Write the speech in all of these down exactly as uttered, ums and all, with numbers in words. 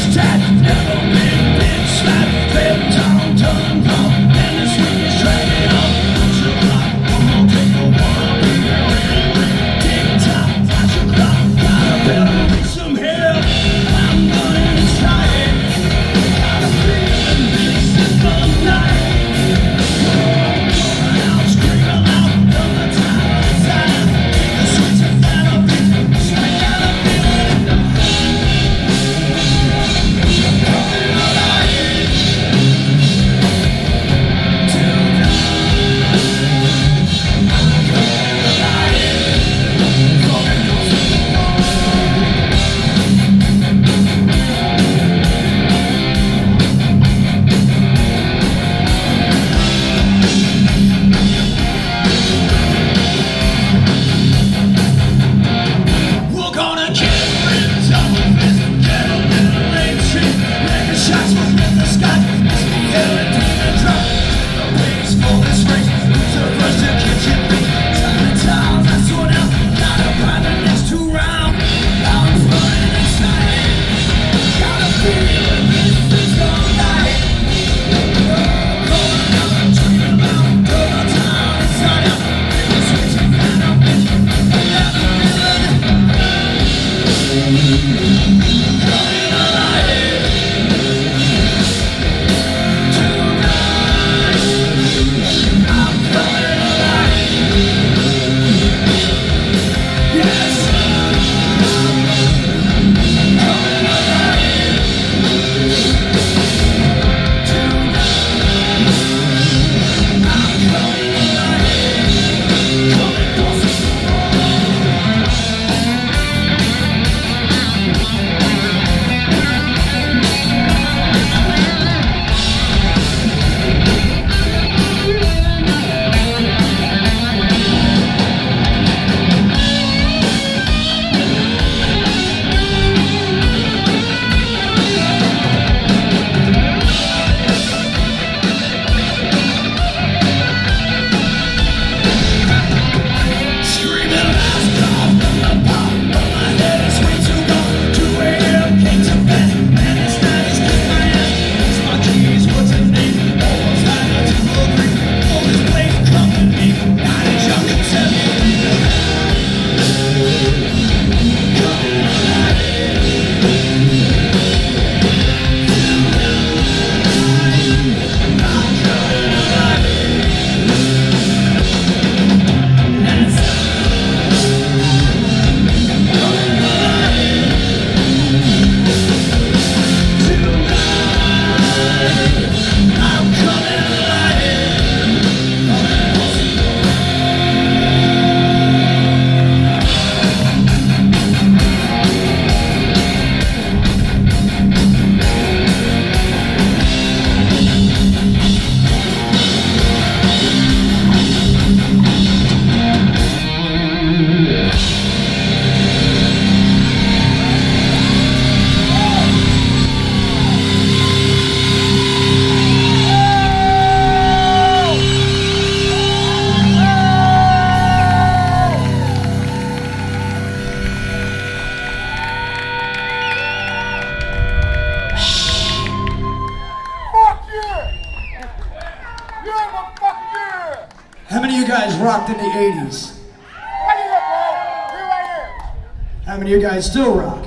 How many of you guys rocked in the eighties? Right here, bro. We're right here. How many of you guys still rock?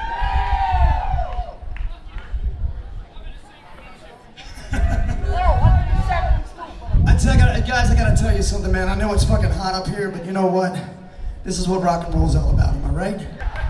I tell you, guys, I gotta tell you something, man. I know it's fucking hot up here, but you know what? This is what rock and roll is all about, am I right?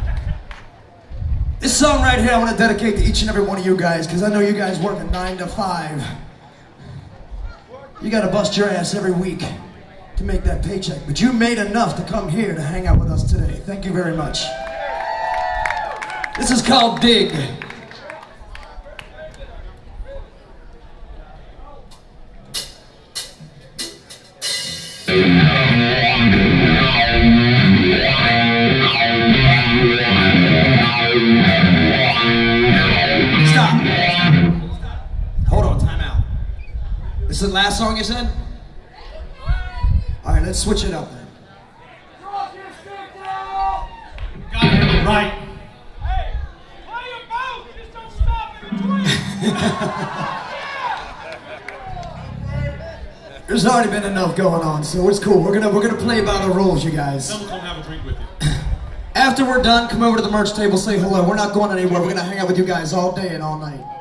This song right here I want to dedicate to each and every one of you guys, because I know you guys work a nine to five. You gotta bust your ass every week to make that paycheck, but you made enough to come here to hang out with us today. Thank you very much. This is called Dig. Stop. Hold on, time out. This is the last song you said? All right, let's switch it up then. Got it right. Hey, play your boat. Just don't stop. There's already been enough going on, so it's cool. We're gonna we're gonna play by the rules, you guys. Someone come have a drink with you. After we're done, come over to the merch table, say hello. We're not going anywhere. We're gonna hang out with you guys all day and all night.